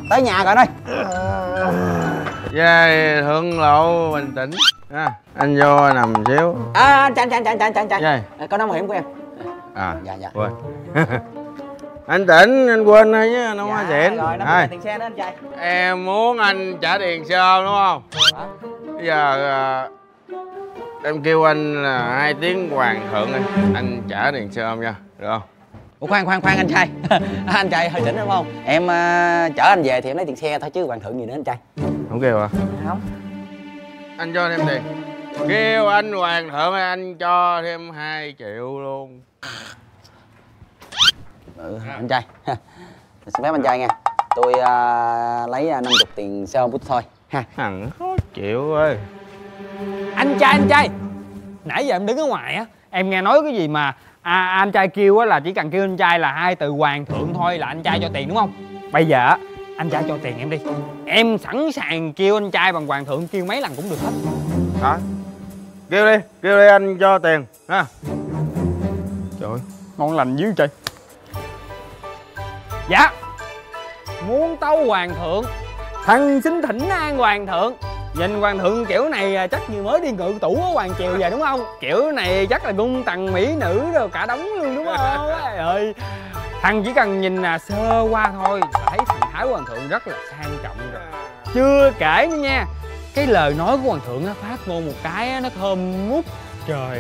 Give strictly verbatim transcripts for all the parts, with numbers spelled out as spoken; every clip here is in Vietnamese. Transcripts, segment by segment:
tới nhà rồi đây. Về thượng lộ bình tĩnh à, anh vô nằm xíu. À, anh trai, anh trai, anh trai, anh trai, Gì? có nón bảo hiểm của em. À, dạ dạ. quên. Anh tỉnh, anh quên thôi chứ, nó quá dạ, xịn. rồi, nó trả tiền xe đó anh trai. Em muốn anh trả tiền xe đúng không? Hả? Bây giờ à, em kêu anh là hai tiếng hoàng thượng đi, anh trả tiền xe không nha, được không? Ủa khoan khoan khoan anh trai. Anh trai hơi chỉnh đúng không? Em uh, chở anh về thì em lấy tiền xe thôi chứ hoàng thượng gì nữa anh trai. Không kêu à? Không. Anh cho thêm tiền. Kêu anh hoàng thượng anh cho thêm hai triệu luôn. Ừ, anh trai. Xin phép anh trai nha. Tôi uh, lấy năm mươi tiền xe ôm của tôi thôi ha. Thằng khó chịu ơi. Anh trai, anh trai, nãy giờ em đứng ở ngoài á, em nghe nói cái gì mà à, anh trai kêu á là chỉ cần kêu anh trai là hai từ hoàng thượng thôi là anh trai cho tiền đúng không? Bây giờ á, anh trai cho tiền em đi, em sẵn sàng kêu anh trai bằng hoàng thượng, kêu mấy lần cũng được hết. Hả? Kêu đi, kêu đi anh cho tiền ha. Trời ơi, ngon lành dữ trời. Dạ, muốn tấu hoàng thượng, thần xin thỉnh an hoàng thượng. Nhìn hoàng thượng kiểu này chắc như mới đi ngự tủ ở hoàng triều về đúng không? Kiểu này chắc là cung tần mỹ nữ rồi cả đống luôn đúng không? Trời ơi, thằng chỉ cần nhìn là sơ qua thôi là thấy thần thái hoàng thượng rất là sang trọng rồi. Chưa kể nữa nha, cái lời nói của hoàng thượng á, phát ngôn một cái á, nó thơm ngút trời.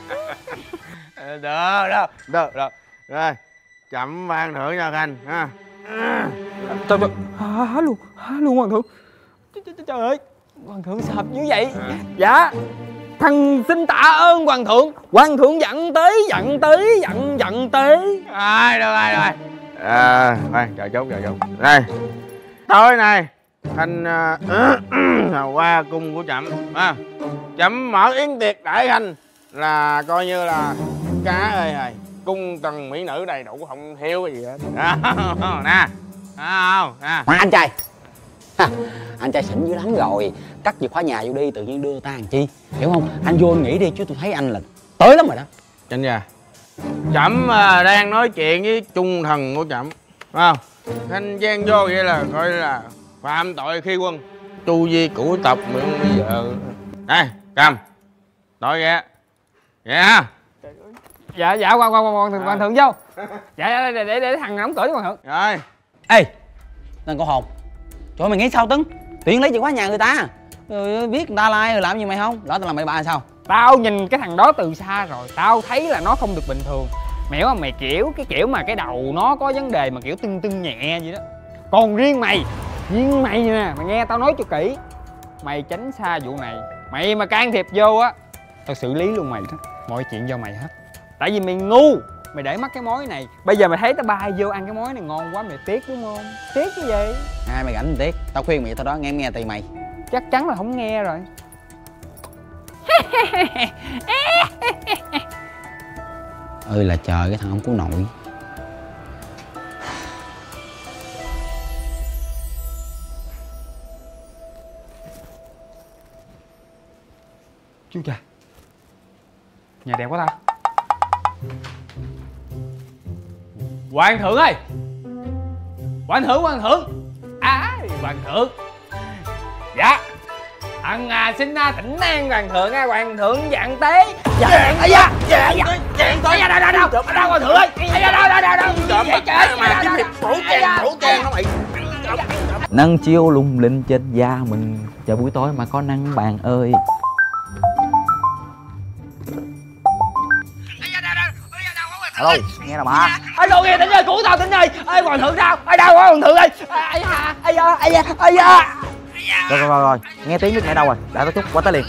Được, được, được, được. Rồi, chậm hoàng thượng nha Khanh ha. Trời ơi, hả, hả luôn, hả luôn hoàng thượng. Trời ơi, hoàng thượng sợp như vậy. Dạ, thần xin tạ ơn hoàng thượng. Hoàng thượng dặn tới, dặn tới, dặn dặn tới. Rồi, được rồi, rồi. À, khoan, chờ chút, chờ chút. Đây, tối nay Khanh uh, qua cung của Chậm à. Chậm mở yến tiệc đãi Khanh là coi như là cá ơi hời, cung tần mỹ nữ đầy đủ không thiếu cái gì hết. Nè, không nè. Anh trai, ha, anh trai xỉn dữ lắm rồi. Cắt chìa khóa nhà vô đi, tự nhiên đưa ta làm chi, hiểu không? Anh vô anh nghĩ đi chứ tôi thấy anh là tới lắm rồi đó. Chánh già, Chậm đang nói chuyện với trung thần của Chậm, phải không? Khanh chen vô vậy là coi là phạm tội khi quân, tu vi cửu tộc mà không bây giờ. Đây, cầm, tội kìa, vậy ha. Dạ, dạ, hoàng hoàng hoàng thượng, hoàng thượng vô. Dạ, để để, để thằng đóng cửa với hoàng thượng. Rồi. Ê, tên con hồn, trời mày nghĩ sao Tấn? Tự nhiên lấy chìa khóa nhà người ta rồi biết người ta lai rồi làm gì mày không? Lỡ tao làm mày ba sao? Tao nhìn cái thằng đó từ xa rồi, tao thấy là nó không được bình thường. Mày hiểu không? Mày kiểu cái kiểu mà cái đầu nó có vấn đề mà kiểu tưng tưng nhẹ vậy đó. Còn riêng mày, riêng mày nè, mày nghe tao nói cho kỹ. Mày tránh xa vụ này. Mày mà can thiệp vô á, tao xử lý luôn mày đó. Mọi chuyện do mày hết. Tại vì mày ngu, mày để mất cái mối này. Bây giờ mày thấy tao bay vô ăn cái mối này ngon quá, mày tiếc đúng không? Tiếc cái gì? Ai mày rảnh tiếc? Tao khuyên mày thôi đó, nghe nghe tùy mày. Chắc chắn là không nghe rồi. Ơi là trời, cái thằng không cứu nổi. Chú cha, nhà đẹp quá ta. Hoàng thượng ơi, hoàng thượng, hoàng thượng. À, hoàng thượng. Dạ, thằng à, xin à, thỉnh an hoàng thượng à, hoàng thượng dặn tế. Dạ, ai da, dạ, dạ, ai da, đâu, đâu, đâu, đâu, hoàng thượng ơi, ai da, đâu, đâu, đâu, đâu, trộm vậy trời, mà kiếm hiệp bổ trang, bổ trang hả mày? Nắng chiếu lung linh trên da mình, chờ buổi tối mà có nắng bạn ơi. Alo, nghe nào bà? Alo, nghe Tỉnh ơi, cứu tao Tỉnh ơi. Ê, hoàng thượng sao? Ai đâu quá hoàng thượng ơi. Ai da, ai da, ai da, ai da. Rồi rồi rồi, rồi. Nghe tiếng biết mẹ đâu rồi, đợi tao chút qua tới liền.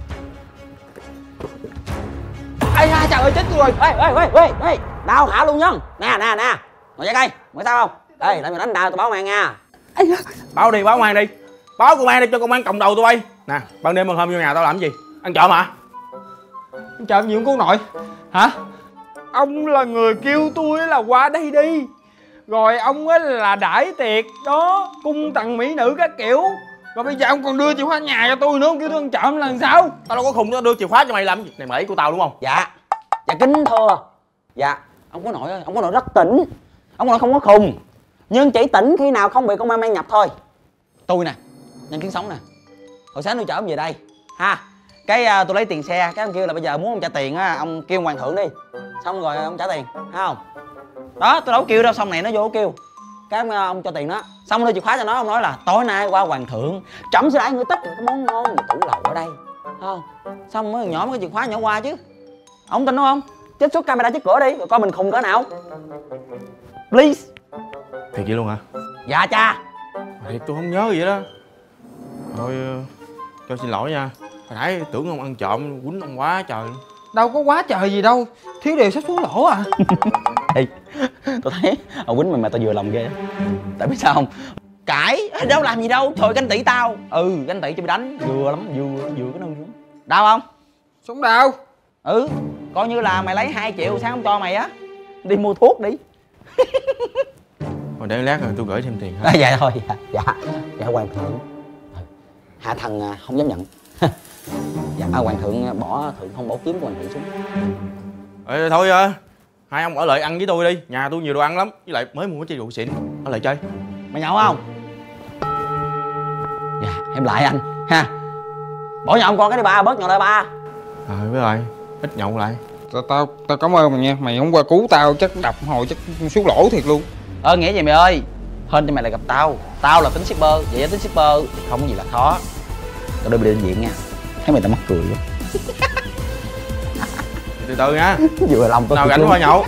Ai da, trời ơi chết tôi rồi. Ê, ê, ê, ê, ê, đau hả luôn nhân. Nè, nè, nè, ngồi dậy đây, mày sao không? Ê, làm gì đánh đau tao báo mày nha. Báo đi, báo công an đi. Báo công an đi cho công an còng đầu tụi bay. Nè, ban đêm ban hôm vô nhà tao làm gì? Ăn trộm hả? Ăn trộm gì không cô nội? Hả? Ông là người kêu tôi là qua đây đi. Rồi ông ấy là đãi tiệc đó, cung tần mỹ nữ các kiểu. Rồi bây giờ ông còn đưa chìa khóa nhà cho tôi nữa, ông kêu tôi ăn trộm là làm sao? Tao đâu có khùng nó đưa chìa khóa cho mày làm gì? Này mày của tao đúng không? Dạ, dạ kính thưa. Dạ, ông có nội ơi, ông có nội rất tỉnh. Ông có nội không có khùng. Nhưng chỉ tỉnh khi nào không bị công an mang nhập thôi. Tôi nè, nhân chứng sống nè, hồi sáng tôi chở ông về đây ha, cái uh, tôi lấy tiền xe, cái ông kêu là bây giờ muốn ông trả tiền á, ông kêu Hoàng Thượng đi, xong rồi ông trả tiền, thấy không? Đó, tôi đâu có kêu đâu, xong này nó vô kêu, cái ông, ông cho tiền nó, xong đưa chìa khóa cho nó, ông nói là tối nay qua Hoàng Thượng trẫm sẽ đãi ngươi tất cả các món ngon về tủ lầu ở đây, thấy không? Xong mới nhỏ mới cái chìa khóa nhỏ qua chứ, ông tin đúng không? Trích xuất camera trước cửa đi, rồi coi mình khùng cỡ nào. Please. Thiệt vậy luôn hả? Dạ cha. Thiệt tôi không nhớ vậy đó. Thôi cho xin lỗi nha, hồi nãy tưởng ông ăn trộm quýnh ông quá trời. Đâu có quá trời gì đâu, thiếu điều sắp xuống lỗ à. Ê, tôi thấy ông quýnh mày mà tao vừa lòng ghê. Tại biết sao không? Cãi, đâu làm gì đâu, trời ganh tị tao. Ừ, ganh tị cho mày đánh, vừa lắm, vừa vừa cái nâng xuống. Đau không? Sống đau. Ừ, coi như là mày lấy hai triệu sáng không cho mày á, đi mua thuốc đi. Rồi để lát rồi tôi gửi thêm tiền À, dạ thôi, dạ, dạ, dạ Hoàng Thượng. Hạ thần không dám nhận. Dạ, Hoàng Thượng bỏ Thượng không bỏ kiếm của Hoàng Thượng xuống. Ê, thôi à, hai ông ở lại ăn với tôi đi, nhà tôi nhiều đồ ăn lắm, với lại mới mua chai rượu xịn, ở lại chơi. Mày nhậu không? Dạ, em lại anh ha. Bỏ nhậu con cái đi ba, bớt nhậu lại ba. Ờ à, biết rồi, ít nhậu lại. Tao tao tao cảm ơn mày nha, mày hôm qua cứu tao chắc đập hồi chắc xuống lỗ thiệt luôn. Ơ nghĩa gì mày ơi, hên cho mày lại gặp tao, tao là tính shipper, vậy tính shipper không có gì là khó. Tao đưa mày đi bệnh viện nha, thấy mày tao mắc cười quá. Từ từ nha. Vừa lòng tôi nào rảnh qua nhậu.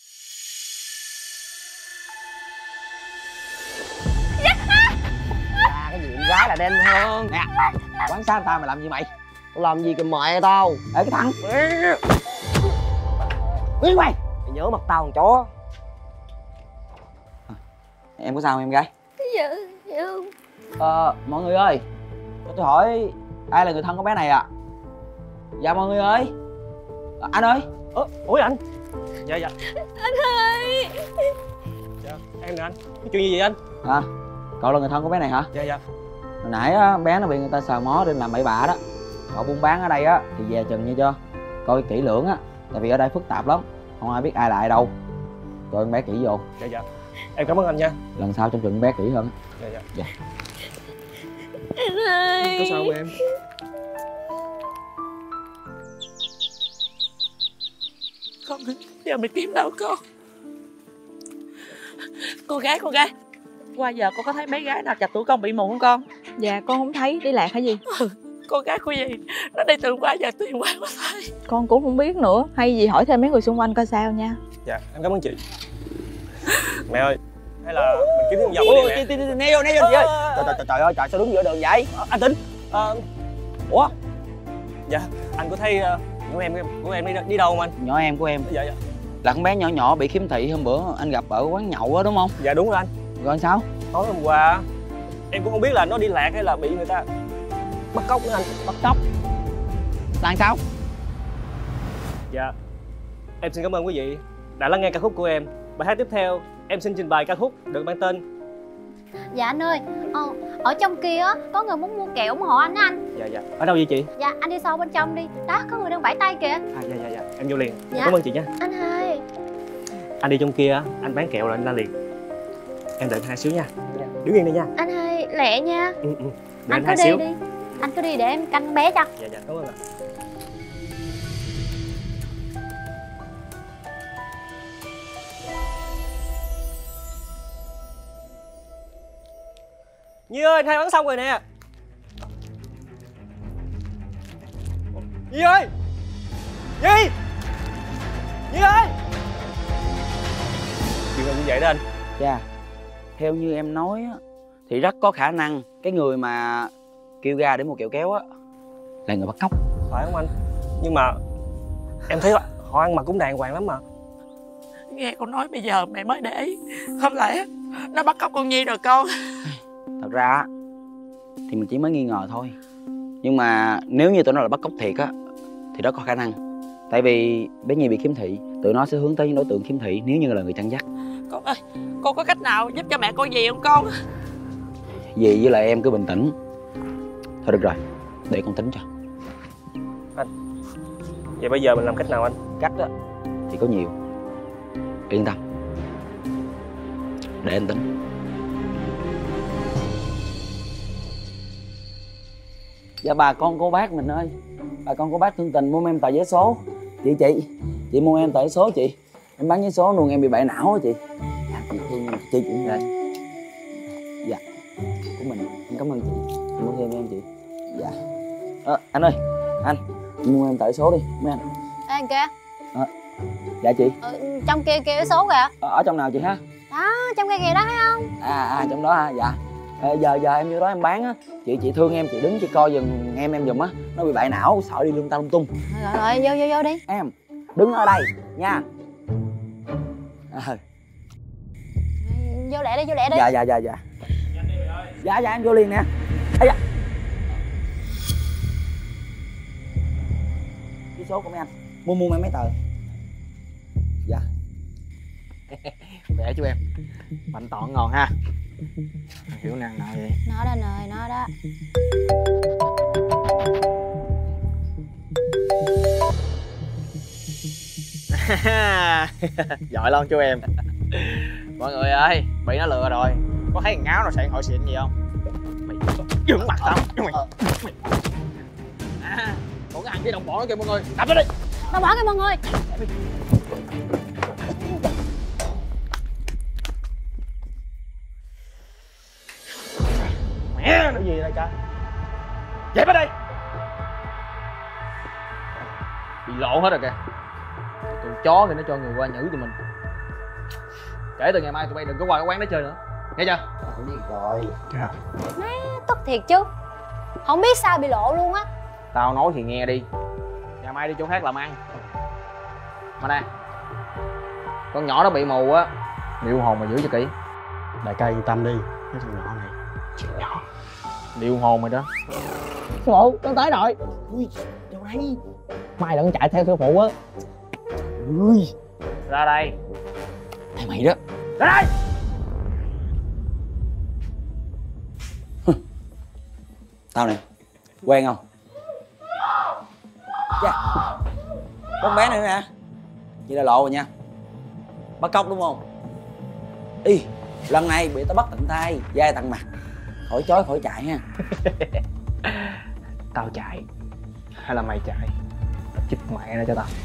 À, cái gì con gái là đen hơn nè. Quán xá tao mày làm gì mày? Làm gì kìa mẹ tao. Ê cái thằng Nguyên mày, mày nhớ mặt tao thằng chó. em có sao không em gái? Dạ, dạ không. Ờ, mọi người ơi, cho tôi hỏi ai là người thân của bé này ạ? À? Dạ mọi người ơi. À, anh ơi. Ơ, ủa anh? Dạ dạ. Anh ơi. Dạ, em nè anh. Cái chuyện gì vậy anh? À, cậu là người thân của bé này hả? Dạ dạ. Hồi nãy á, bé nó bị người ta sờ mó nên làm bậy bạ đó. Cậu buôn bán ở đây á thì về chừng nha cho. Coi kỹ lưỡng á, tại vì ở đây phức tạp lắm, không ai biết ai là ai đâu. Coi con bé kỹ vô. Dạ dạ. Em cảm ơn anh nha. Lần sau trông chừng con bé kỹ hơn. Dạ dạ. Dạ. Anh ơi. Có sao không em? Con giờ mình kiếm đâu con? Cô gái, cô gái, qua giờ con có thấy mấy gái nào chặt tuổi con bị mù không con? Dạ con không thấy, đi lạc hả gì? Ừ, con gái của gì nó đi từ qua giờ tìm qua có thấy. Con cũng không biết nữa, hay gì hỏi thêm mấy người xung quanh coi sao nha. Dạ em cảm ơn chị. Mẹ ơi, hay là mình kiếm thêm vòng đi mẹ. Né vô, né vô chị ơi. Trời, trời, trời ơi, trời sao đứng giữa đường vậy? À, anh Tính. À, ủa? Dạ, anh có thấy uh, của em của em đi đi đâu không anh? Nhỏ em của em Dạ dạ. là con bé nhỏ nhỏ bị khiếm thị hôm bữa anh gặp ở quán nhậu á đúng không? Dạ đúng rồi anh. Rồi sao? Tối hôm qua em cũng không biết là nó đi lạc hay là bị người ta bắt cóc nữa anh. Bắt cóc? Là sao? Dạ, em xin cảm ơn quý vị đã lắng nghe ca khúc của em. Bài hát tiếp theo em xin trình bày ca khúc được mang tên. Dạ anh ơi, ờ, ở trong kia á có người muốn mua kẹo ủng hộ anh á anh. Dạ dạ. Ở đâu vậy chị? Dạ anh đi sâu bên trong đi, đó có người đang vẫy tay kìa. À dạ dạ dạ, em vô liền. Dạ. Cảm ơn chị nha. Anh hai. Anh đi trong kia á, anh bán kẹo rồi anh ra liền. Em đợi anh hai xíu nha. Dạ. Đứng yên đây nha. Anh hai lẹ nha. Ừ ừ. Đợi Anh anh cứ hai đi xíu. đi. Anh cứ đi để em canh con bé cho. Dạ dạ, cảm ơn ạ. Nhi ơi, anh hai bán xong rồi nè. Nhi ơi. Nhi. Nhi ơi. Chuyện là như vậy đó anh. Dạ, theo như em nói á thì rất có khả năng cái người mà kêu ra để mua kẹo kéo á là người bắt cóc. Phải không anh? Nhưng mà em thấy họ ăn mặc cũng đàng hoàng lắm mà. Nghe con nói bây giờ mẹ mới để ý, không lẽ nó bắt cóc con Nhi rồi con? Thật ra á thì mình chỉ mới nghi ngờ thôi, nhưng mà nếu như tụi nó là bắt cóc thiệt á thì đó có khả năng. Tại vì bé Nhi bị khiếm thị, tụi nó sẽ hướng tới những đối tượng khiếm thị nếu như là người chăn dắt. Con ơi, con có cách nào giúp cho mẹ con gì không con? Dì với lại em cứ bình tĩnh. Thôi được rồi, để con tính cho. Vậy bây giờ mình làm cách nào anh? Cách á thì có nhiều, yên tâm, để anh tính. Dạ bà con cô bác mình ơi, bà con cô bác thương tình mua em tờ vé số. Chị chị chị mua em tờ vé số chị, em bán vé số luôn, em bị bại não á chị. Dạ chị thương chị chị đây. Dạ của mình, em cảm ơn chị, em muốn thêm em chị. Dạ à, anh ơi anh mua em tờ vé số đi mấy anh. Ê anh kia. À, dạ chị. Ừ, trong kia kia cái số kìa. Ở, ở trong nào chị ha? Đó trong kia kìa đó thấy không? À à trong đó ha. Dạ à, giờ giờ em vô đó em bán á, chị chị thương em, chị đứng chị coi giùm em em giùm á, nó bị bại não sợ đi lung ta lung tung. Rồi rồi, rồi vô vô vô đi. Em đứng ở đây nha. À. Vô lẹ đi, vô lẹ đi. Dạ dạ dạ dạ. Dạ dạ em vô liền nè. Ây da. Cái số của mấy anh mua mua mấy tờ. Dạ. Để chú em. Bánh tọn ngon ha. Hiểu năng nào vậy? Nó đó nời, nó đó. Giỏi lắm chú em. Mọi người ơi, bị nó lừa rồi. Có thấy thằng ngáo nào sạn hội xịn gì không? Mày dừng mặt tao. Mày. À, còn cái thằng kia đồng bọn nó kìa mọi người. Đập nó đi. Tao bỏ kìa mọi người. Mẹ nó gì đây cha? Dẹp ở đây. Bị lộ hết rồi kìa. Tụi chó thì nó cho người qua nhử tụi mình. Kể từ ngày mai tụi bay đừng có qua cái quán đó chơi nữa, nghe chưa? Biết rồi. Dạ. Má tức thiệt chứ. Không biết sao bị lộ luôn á. Tao nói thì nghe đi. Ngày mai đi chỗ khác làm ăn. Mà nè, con nhỏ nó bị mù á, điệu hồn mà giữ cho kỹ. Đại ca yên tâm đi, cái thằng nhỏ này chuyện nhỏ. Điệu hồn mày đó. Sư phụ, con tới rồi. Ui, đâu đây? Mai đừng chạy theo sư phụ á. Ui. Ra đây. Thằng mày đó. Ra đây. Tao nè, quen không? Dạ. Con bé này nè. Vậy là lộ rồi nha. Bắt cóc đúng không? Ý, lần này bị tao bắt tận tay, dai tận mặt. Khỏi chối khỏi chạy ha. Tao chạy hay là mày chạy? Tao chích mẹ ra cho tao.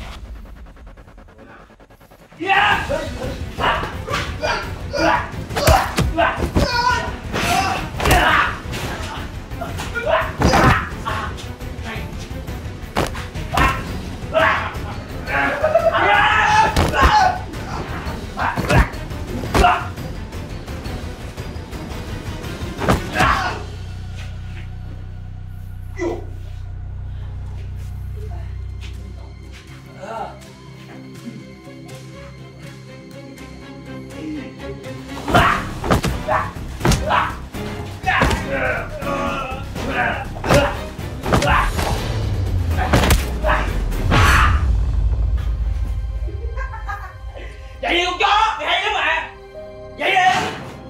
Vậy đi con chó, mày hay lắm mà. Vậy đi.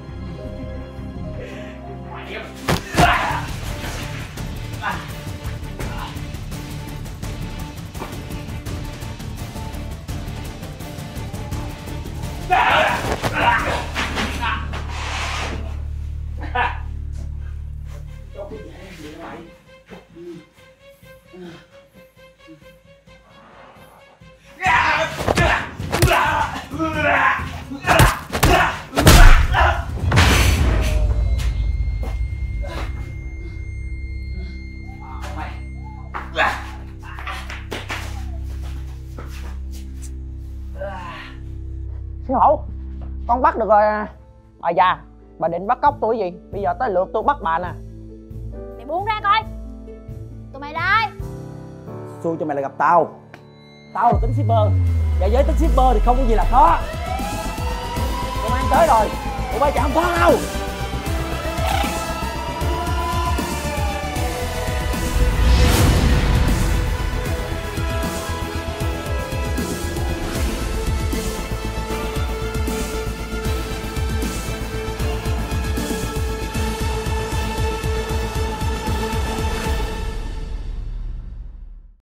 Sư phụ, con bắt được rồi. Bà già, bà định bắt cóc tôi gì? Bây giờ tới lượt tôi bắt bà nè. Mày buông ra coi. Tụi mày đây. Xui cho mày là gặp tao. Tao là tính shipper, và với tính shipper thì không có gì là khó. Công an tới rồi, tụi bay chạy không thoát đâu.